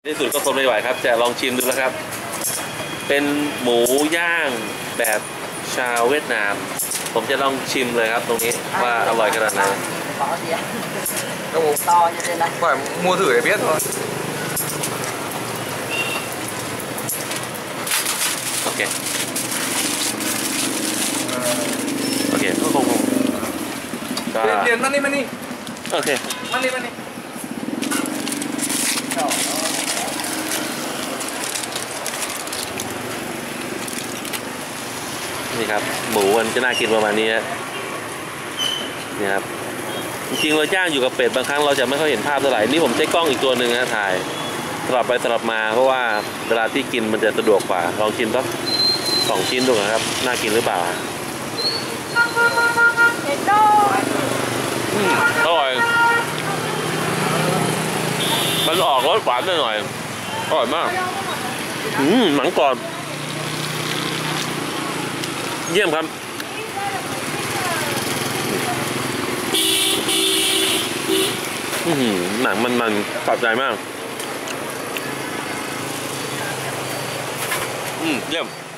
ที่สุดก็ทนไม่ไหวครับจะลองชิมดูแล้วครับเป็นหมูย่างแบบชาวเวียดนามผมจะลองชิมเลยครับตรงนี้ว่าอร่อยขนาดไหน Bỏ gì ạ? Đâu To như thế này. phải mua thử để biết thôi. โอเคโอเคก็คงก็ Liền mang đi. โอเค Mang đi. นี่ครับหมูมันจะน่ากินประมาณนี้นี่ครับจริงๆเราย่างอยู่กับเป็ดบางครั้งเราจะไม่ค่อยเห็นภาพเท่าไหร่นี่ผมใช้กล้องอีกตัวหนึ่งนะถ่ายสลับไปสลับมาเพราะว่าเวลาที่กินมันจะสะดวกกว่าลองชิมสัก2 ชิ้นดูนะครับน่ากินหรือเปล่าอร่อยมันออกรสหวานหน่อยอร่อยมากหนังกรอบเยี่ยมครับหนังมันกรอบใจมากเยี่ยม